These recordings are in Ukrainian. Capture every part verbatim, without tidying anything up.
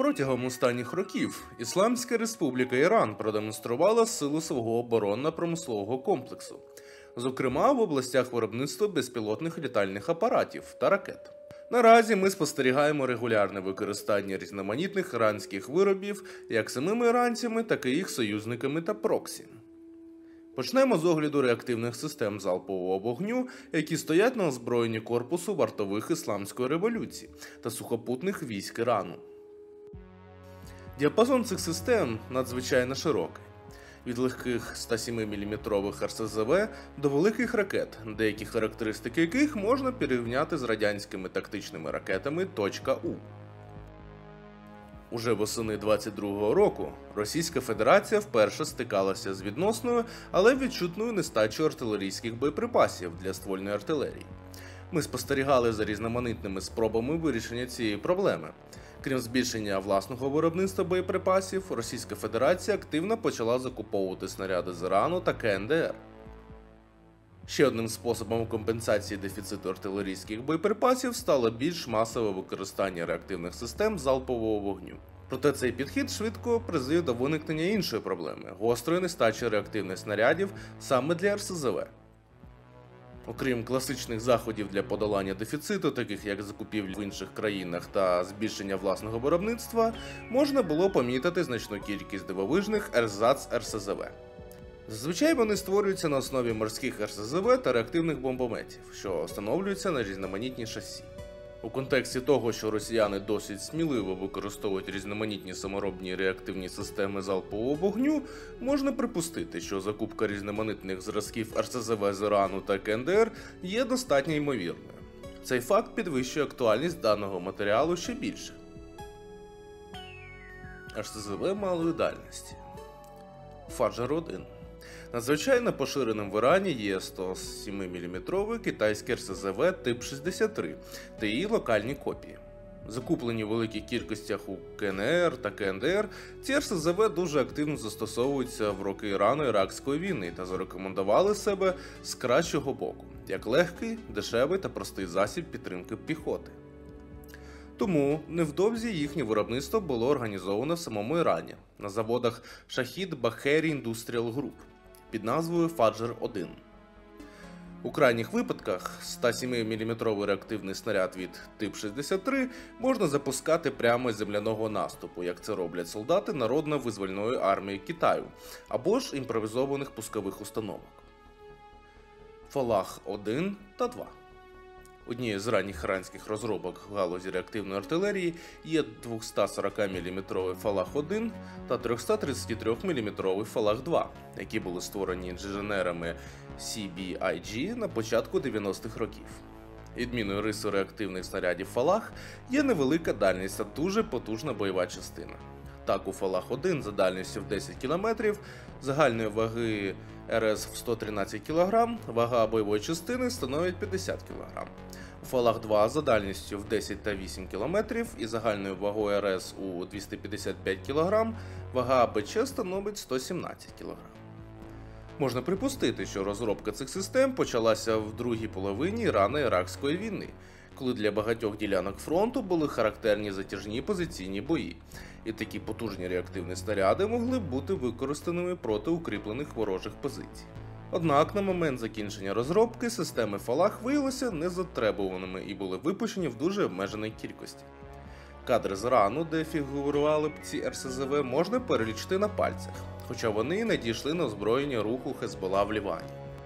Протягом останніх років Ісламська Республіка Іран продемонструвала силу свого оборонно-промислового комплексу, зокрема в областях виробництва безпілотних літальних апаратів та ракет. Наразі ми спостерігаємо регулярне використання різноманітних іранських виробів як самими іранцями, так і їх союзниками та проксі. Почнемо з огляду реактивних систем залпового вогню, які стоять на озброєнні корпусу вартових Ісламської революції та сухопутних військ Ірану. Діапазон цих систем надзвичайно широкий. Від легких ста семи міліметрових ар ес зет ве до великих ракет, деякі характеристики яких можна порівняти з радянськими тактичними ракетами .У. Уже восени двадцять другого року Російська Федерація вперше стикалася з відносною, але відчутною нестачею артилерійських боєприпасів для ствольної артилерії. Ми спостерігали за різноманітними спробами вирішення цієї проблеми. Крім збільшення власного виробництва боєприпасів, Російська Федерація активно почала закуповувати снаряди з Ірану та ка ен де ер. Ще одним способом компенсації дефіциту артилерійських боєприпасів стало більш масове використання реактивних систем залпового вогню. Проте цей підхід швидко призвів до виникнення іншої проблеми – гострої нестачі реактивних снарядів саме для ар ес зет ве. Окрім класичних заходів для подолання дефіциту, таких як закупівлі в інших країнах та збільшення власного виробництва, можна було помітити значну кількість дивовижних ерзац ар ес зет ве. Зазвичай вони створюються на основі морських ар ес зет ве та реактивних бомбометів, що встановлюються на різноманітні шасі. У контексті того, що росіяни досить сміливо використовують різноманітні саморобні реактивні системи залпового вогню, можна припустити, що закупка різноманітних зразків ар ес зет ве з Ірану та ка ен де ер є достатньо ймовірною. Цей факт підвищує актуальність даного матеріалу ще більше. ар ес зет ве малої дальності. Фаджар один. Надзвичайно поширеним в Ірані є сто семи міліметровий китайський ар ес зет ве тип шістдесят три та її локальні копії. Закуплені в великих кількостях у ка ен ер та ка ен де ер, ці ар ес зет ве дуже активно застосовуються в роки Ірано-Іракської війни та зарекомендували себе з кращого боку, як легкий, дешевий та простий засіб підтримки піхоти. Тому невдовзі їхнє виробництво було організовано в самому Ірані, на заводах Шахід Бахері Industrial Group під назвою Фаджар один. У крайніх випадках сто семи міліметровий реактивний снаряд від тип шістдесят три можна запускати прямо з земляного наступу, як це роблять солдати Народно-визвольної армії Китаю, або ж імпровізованих пускових установок. Фалах один та два. Однією з ранніх іранських розробок в галузі реактивної артилерії є двохсот сорок міліметровий Фалах один та триста тридцять три міліметровий Фалах два, які були створені інженерами сі бі ай джі на початку дев'яностих років. Відмінною рисою реактивних снарядів Фалах є невелика дальність та дуже потужна бойова частина. Так, у Фалах один за дальністю в десять кілометрів, загальної ваги ер ес в сто тринадцять кілограм, вага бойової частини становить п'ятдесят кілограм. У Фалах два за дальністю в десять та вісім кілометрів і загальною вагою ер ес у двісті п'ятдесят п'ять кілограм, вага а бе че становить сто сімнадцять кілограм. Можна припустити, що розробка цих систем почалася в другій половині Ірано-Іракської війни, коли для багатьох ділянок фронту були характерні затяжні позиційні бої, і такі потужні реактивні снаряди могли б бути використаними проти укріплених ворожих позицій. Однак на момент закінчення розробки системи Фалах виявилися незатребуваними і були випущені в дуже обмеженій кількості. Кадри з Ірану, де фігурували б ці ар ес зет ве, можна перелічити на пальцях, хоча вони не дійшли на озброєння руху Хезбола в Лівані.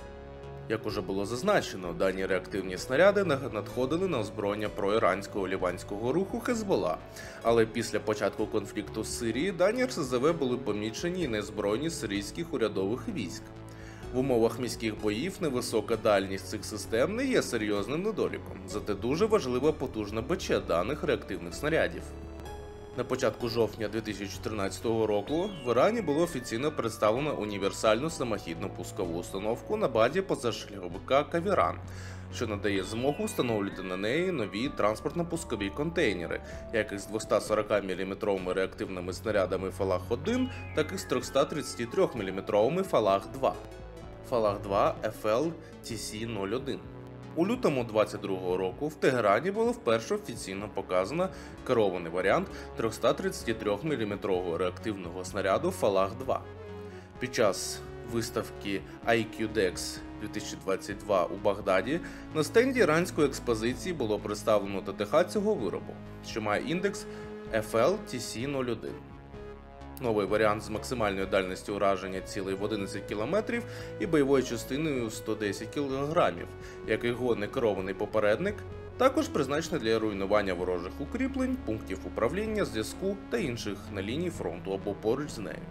Як уже було зазначено, дані реактивні снаряди надходили на озброєння проіранського ліванського руху Хезбола, але після початку конфлікту з Сирії дані ар ес зет ве були помічені і на озброєнні сирійських урядових військ. В умовах міських боїв невисока дальність цих систем не є серйозним недоліком, зате дуже важлива потужна бе че даних реактивних снарядів. На початку жовтня дві тисячі чотирнадцятого року в Ірані було офіційно представлено універсальну самохідну пускову установку на базі позашляховика Кавіран, що надає змогу встановлювати на неї нові транспортно-пускові контейнери, як із двохсот сорока міліметровими реактивними снарядами Фалах один, так і з триста тридцять три міліметровими Фалах два. Фалах два еф ел ті сі нуль один. У лютому двадцять другого року в Тегерані було вперше офіційно показано керований варіант триста тридцять три міліметрового реактивного снаряду Фалах два. Під час виставки ай кью декс дві тисячі двадцять два у Багдаді на стенді іранської експозиції було представлено ТТХ цього виробу, що має індекс еф ел ті сі нуль один. Новий варіант з максимальною дальністю ураження цілей в одинадцять кілометрів і бойовою частиною сто десять кілограмів, як і його некерований попередник, також призначений для руйнування ворожих укріплень, пунктів управління, зв'язку та інших на лінії фронту або поруч з нею.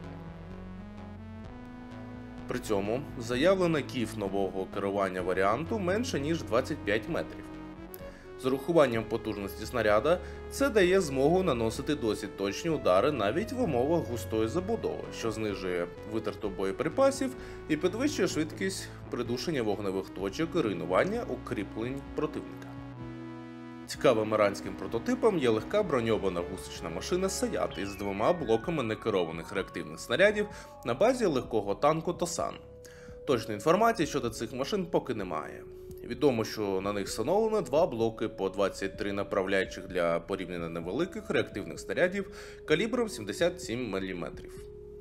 При цьому заявлена кіф нового керування варіанту менше ніж двадцять п'ять метрів. З урахуванням потужності снаряда це дає змогу наносити досить точні удари навіть в умовах густої забудови, що знижує витрату боєприпасів і підвищує швидкість придушення вогневих точок і руйнування укріплень противника. Цікавим іранським прототипом є легка броньована гусечна машина Саят із двома блоками некерованих реактивних снарядів на базі легкого танку Тосан. Точної інформації щодо цих машин поки немає. Відомо, що на них встановлено два блоки по двадцять три направляючих для порівняно невеликих реактивних снарядів калібром сімдесят сім міліметрів.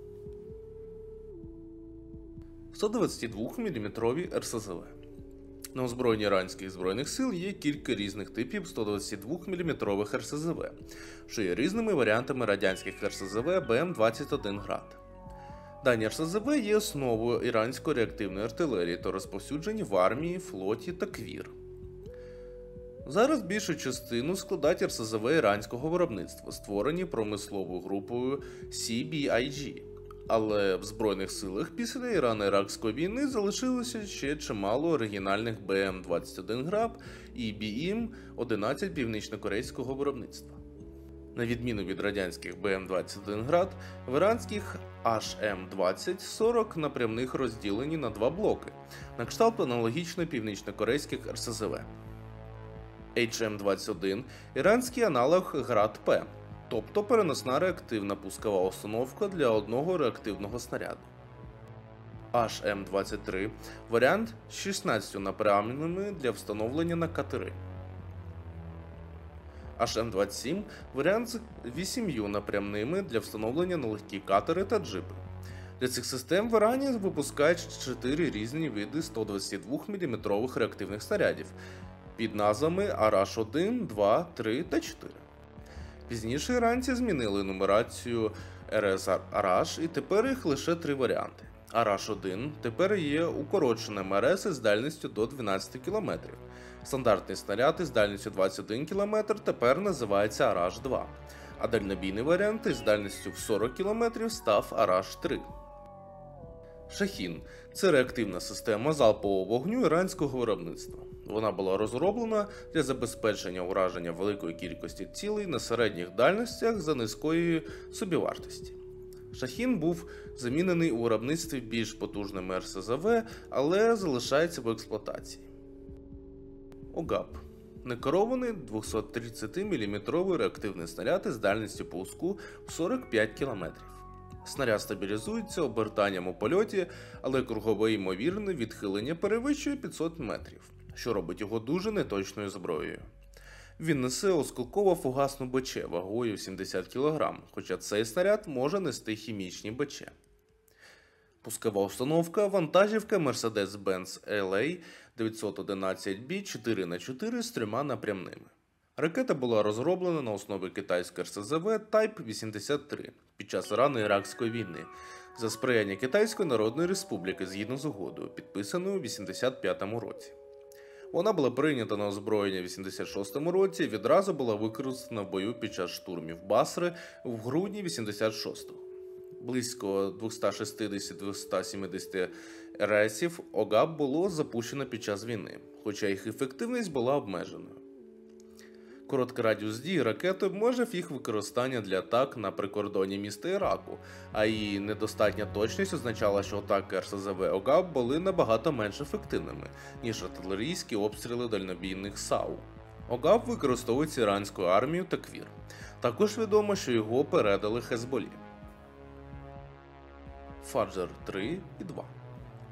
сто двадцятидвоміліметрові ер ес зет ве. На озброєнні іранських збройних сил є кілька різних типів сто двадцятидвоміліметрових ер ес зет ве, що є різними варіантами радянських ер ес зет ве бе ем двадцять один град. Дані ер ес зет ве є основою іранської реактивної артилерії та розповсюджені в армії, флоті та квір. Зараз більшу частину складають ер ес зет ве іранського виробництва, створені промисловою групою сі бі ай джі. Але в Збройних силах після Ірано-Іракської війни залишилося ще чимало оригінальних бе ем двадцять один град і бі ем одинадцять північно-корейського виробництва. На відміну від радянських бе ем двадцять один град, в іранських аш ем двадцять сорок напрямних розділені на два блоки, на кшталт аналогічно північно-корейських ер ес зет ве. ейч ем двадцять один – іранський аналог град-П, тобто переносна реактивна пускова установка для одного реактивного снаряду. аш ем двадцять три – варіант з шістнадцятьма направленнями для встановлення на катери. аш ем двадцять сім – варіант з вісім'ю напрямними для встановлення на легкі катери та джипи. Для цих систем в Ірані випускають чотири різні види сто двадцятидвоміліметрових реактивних снарядів під назвами Араш один, два, три та чотири. Пізніше іранці змінили нумерацію ер ес Араш і тепер їх лише три варіанти. Араш один тепер є укороченим ер ес із дальністю до дванадцяти кілометрів. Стандартний снаряд із дальністю двадцять один кілометр тепер називається Араш два, а дальнобійний варіант із дальністю в сорок кілометрів став Араш три. Шахін – це реактивна система залпового вогню іранського виробництва. Вона була розроблена для забезпечення ураження великої кількості цілей на середніх дальностях за низької собівартості. Шахін був замінений у виробництві більш потужними ер ес зет ве, але залишається в експлуатації. ОГАП – некерований двохсотридцятиміліметровий реактивний снаряд із дальністю пуску в сорок п'ять кілометрів. Снаряд стабілізується обертанням у польоті, але кругове ймовірне відхилення перевищує п'ятсот метрів, що робить його дуже неточною зброєю. Він несе осколково-фугасну БЧ вагою сімдесят кілограмів, хоча цей снаряд може нести хімічні БЧ. Пускова установка – вантажівка Mercedes-Benz ел ей дев'ятсот одинадцять бі чотири на чотири з трьома напрямними. Ракета була розроблена на основі китайської ер ес зет ве Type вісімдесят три під час Ірано-Іракської війни за сприяння Китайської Народної Республіки згідно з угодою, підписаною у вісімдесят п'ятому році. Вона була прийнята на озброєння в вісімдесят шостому році і відразу була використана в бою під час штурмів Басри в грудні вісімдесят шостого. Близько двісті шістдесят - двісті сімдесят рейсів ОГАП було запущено під час війни, хоча їх ефективність була обмеженою. Короткий радіус дії ракети обмежив їх використання для атак на прикордонні міста Іраку, а її недостатня точність означала, що атаки ер ес зет ве ОГАП були набагато менш ефективними, ніж артилерійські обстріли дальнобійних САУ. ОГАП використовується іранською армією та квір. Також відомо, що його передали Хезболі. Фаджр три і два.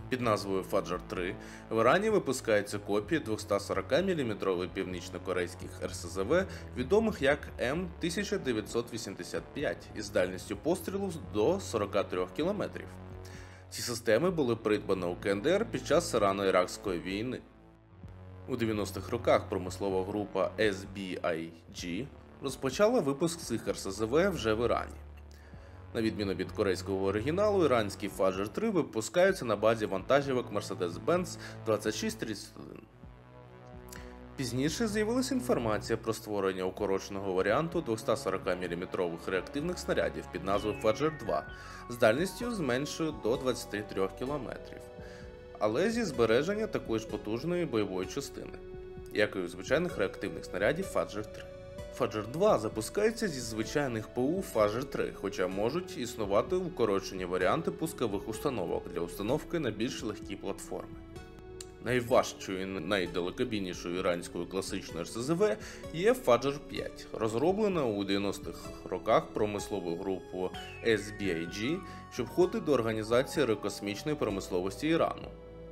Під назвою Фаджар три в Ірані випускаються копії двохсотсорокаміліметрових північно-корейських ер ес зет ве, відомих як Ем тисяча дев'ятсот вісімдесят п'ять, із дальністю пострілу до сорока трьох кілометрів. Ці системи були придбані у ка ен де ер під час Ірано-Іракської війни. У дев'яностих роках промислова група ес бі ай джі розпочала випуск цих ер ес зет ве вже в Ірані. На відміну від корейського оригіналу, іранські Фаджар три випускаються на базі вантажівок Mercedes-Benz двадцять шість тридцять один. Пізніше з'явилася інформація про створення укороченого варіанту двохсотсорокаміліметрових реактивних снарядів під назвою Фаджар два з дальністю зменшою до двадцяти трьох кілометрів, але зі збереження такої ж потужної бойової частини, як і у звичайних реактивних снарядів Фаджар три. Фаджар два запускається зі звичайних ПУ Фаджар три, хоча можуть існувати укорочені варіанти пускових установок для установки на більш легкі платформи. Найважчою і найдалекобійнішою іранською класичною ер ес зет ве є Фаджар п'ять, розроблена у дев'яностих роках промисловою групою ес бі ай джі, що входить до Організації аерокосмічної промисловості Ірану.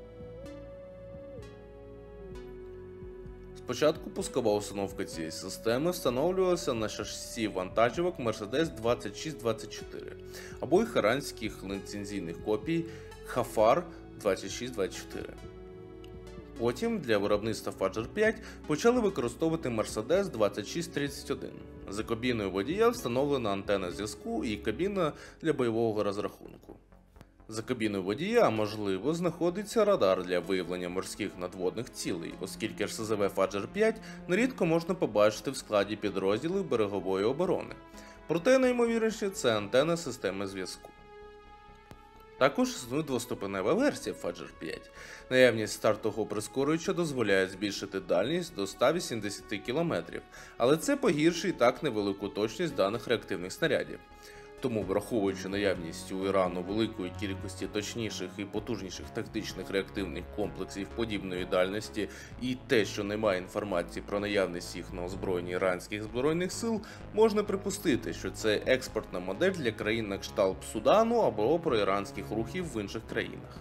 Спочатку пускова установка цієї системи встановлювалася на шасі вантажівок Mercedes двадцять шість двадцять чотири або їх іранських ліцензійних копій Хафар двадцять шість двадцять чотири. Потім для виробництва Фаджар п'ять почали використовувати Mercedes двадцять шість тридцять один. За кабіною водія встановлена антенна зв'язку і кабіна для бойового розрахунку. За кабіною водія, можливо, знаходиться радар для виявлення морських надводних цілей, оскільки ер ес зет ве Фаджар п'ять нерідко можна побачити в складі підрозділів берегової оборони. Проте, найімовірніше, це антенна системи зв'язку. Також існує двоступенева версія Фаджар п'ять. Наявність стартового прискорювача дозволяє збільшити дальність до ста вісімдесяти кілометрів, але це погіршує і так невелику точність даних реактивних снарядів. Тому, враховуючи наявність у Ірану великої кількості точніших і потужніших тактичних реактивних комплексів подібної дальності і те, що немає інформації про наявність їх на озброєнні іранських збройних сил, можна припустити, що це експортна модель для країн на кшталт Судану або проіранських рухів в інших країнах.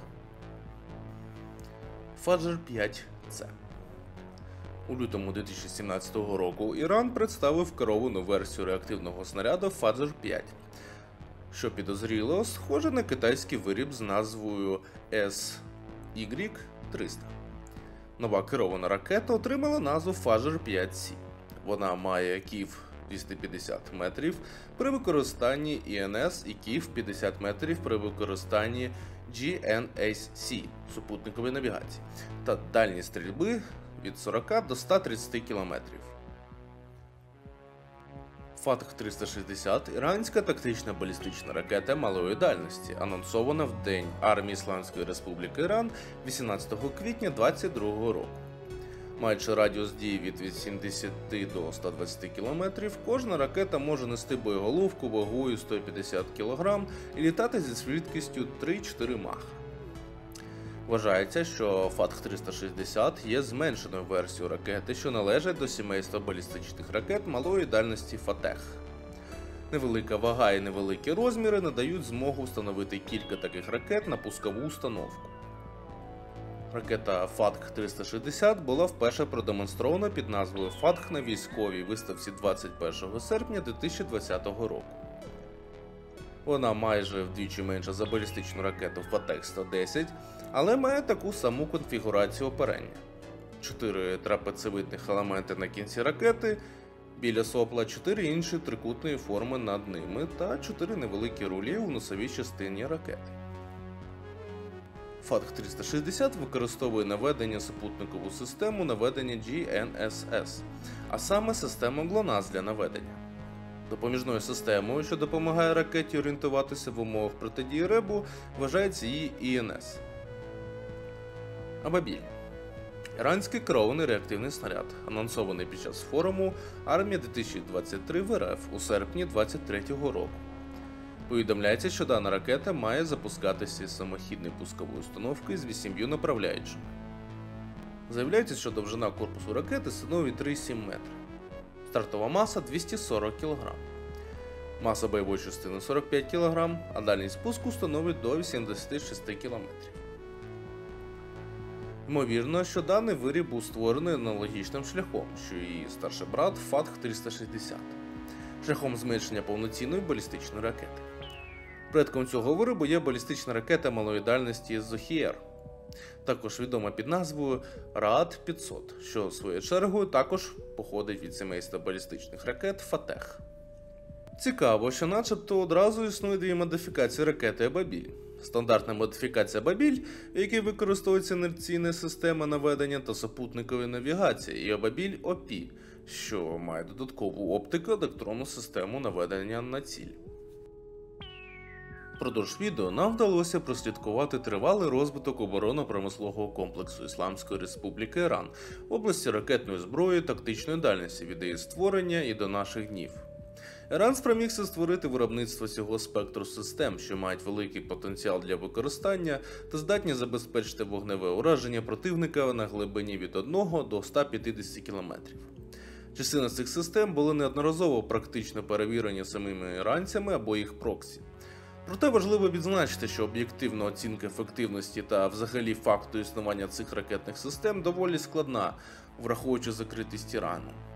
Фаджар п'ять це. У лютому дві тисячі сімнадцятого року Іран представив керовану версію реактивного снаряду Фаджар п'ять, що підозріло схоже на китайський виріб з назвою ес ігрік триста. Нова керована ракета отримала назву Фаджар п'ять сі. Вона має ків двісті п'ятдесят метрів при використанні і ен ес і ків п'ятдесят метрів при використанні джі ен ес сі супутникової навігації та дальність стрільби від сорока до ста тридцяти кілометрів. Фатх триста шістдесят – іранська тактична балістична ракета малої дальності, анонсована в День армії Ісламської Республіки Іран вісімнадцятого квітня двадцять другого року. Маючи радіус дії від вісімдесяти до ста двадцяти кілометрів, кожна ракета може нести боєголовку вагою сто п'ятдесят кілограмів і літати зі швидкістю три-чотири маха. Вважається, що Фатх триста шістдесят є зменшеною версією ракети, що належить до сімейства балістичних ракет малої дальності Фатех. Невелика вага і невеликі розміри надають змогу встановити кілька таких ракет на пускову установку. Ракета Фатх триста шістдесят була вперше продемонстрована під назвою Фатх на військовій виставці двадцять першого серпня дві тисячі двадцятого року. Вона майже вдвічі менша за балістичну ракету Фатех сто десять, але має таку саму конфігурацію оперення. Чотири трапецевидних елементи на кінці ракети, біля сопла, чотири інші трикутної форми над ними та чотири невеликі рулі у носовій частині ракети. Фатх триста шістдесят використовує наведення супутникову систему наведення джі ен ес ес, а саме систему ГЛОНАСС для наведення. Допоміжною системою, що допомагає ракеті орієнтуватися в умовах протидії ребу, вважається її і ен ес. Абабіль. Іранський керований реактивний снаряд, анонсований під час форуму «Армія дві тисячі двадцять три» в ер еф у серпні двадцять третього року. Повідомляється, що дана ракета має запускатися з самохідної пускової установки з вісім'ю направляючими. Заявляється, що довжина корпусу ракети становить три цілих сім десятих метра. Стартова маса двісті сорок кілограмів. Маса бойової частини сорок п'ять кілограмів, а дальність пуску становить до вісімдесяти шести кілометрів. Ймовірно, що даний виріб був створений аналогічним шляхом, що і старший брат Фатх триста шістдесят, шляхом зменшення повноцінної балістичної ракети. Предком цього виробу є балістична ракета малої дальності Зохієр, також відома під назвою Раат п'ятсот, що своєю чергою також походить від сімейства балістичних ракет Фатех. Цікаво, що начебто одразу існує дві модифікації ракети Абабіль. Стандартна модифікація Абабіль, в якій використовується інерційна система наведення та супутникової навігації, і Абабіль О Пі, що має додаткову оптику і електронну систему наведення на ціль. Впродовж відео нам вдалося прослідкувати тривалий розвиток оборонно-промислового комплексу Ісламської Республіки Іран в області ракетної зброї тактичної дальності від її створення і до наших днів. Іран спромігся створити виробництво цього спектру систем, що мають великий потенціал для використання та здатні забезпечити вогневе ураження противника на глибині від одного до ста п'ятдесяти кілометрів. Частина цих систем були неодноразово практично перевірені самими іранцями або їх проксі. Проте важливо відзначити, що об'єктивна оцінка ефективності та взагалі факту існування цих ракетних систем доволі складна, враховуючи закритість Ірану.